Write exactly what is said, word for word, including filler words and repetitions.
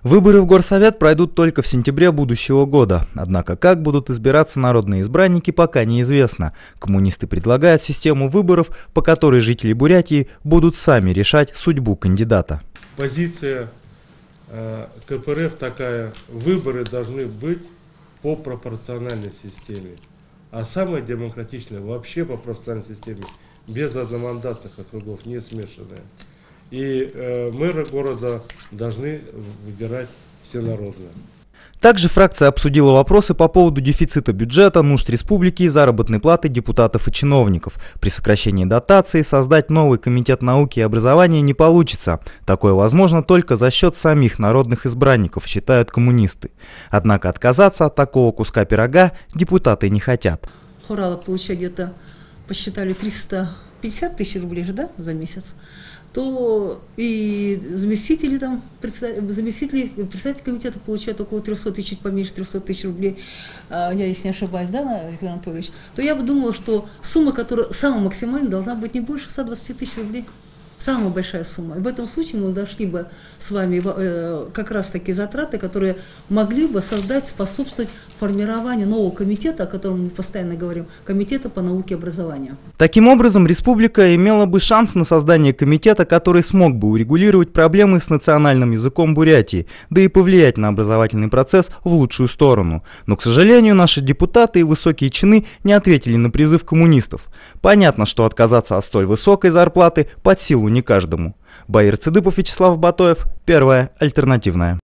Выборы в Горсовет пройдут только в сентябре будущего года. Однако как будут избираться народные избранники, пока неизвестно. Коммунисты предлагают систему выборов, по которой жители Бурятии будут сами решать судьбу кандидата. Позиция э, КПРФ такая: выборы должны быть по пропорциональной системе. А самая демократичная вообще по пропорциональной системе, без одномандатных округов, не смешанная. И э, мэра города должны выбирать всенародно. Также фракция обсудила вопросы по поводу дефицита бюджета, нужд республики и заработной платы депутатов и чиновников. При сокращении дотации создать новый комитет науки и образования не получится. Такое возможно только за счет самих народных избранников, считают коммунисты. Однако отказаться от такого куска пирога депутаты не хотят. Хорала получает где-то, посчитали, триста пятьдесят тысяч рублей же, да, за месяц. То и заместители, там, заместители, председатель комитета получают около трёхсот, чуть поменьше трёхсот тысяч рублей, я, если не ошибаюсь, да, Виктор Анатольевич, то я бы думала, что сумма, которая самая максимальная, должна быть не больше ста двадцати тысяч рублей. Самая большая сумма. И в этом случае мы дошли бы с вами э, как раз такие затраты, которые могли бы создать, способствовать формированию нового комитета, о котором мы постоянно говорим, комитета по науке и образованию. Таким образом, республика имела бы шанс на создание комитета, который смог бы урегулировать проблемы с национальным языком Бурятии, да и повлиять на образовательный процесс в лучшую сторону. Но, к сожалению, наши депутаты и высокие чины не ответили на призыв коммунистов. Понятно, что отказаться от столь высокой зарплаты под силу не каждому. Баир Цыдыпов, Вячеслав Батоев, Первая альтернативная.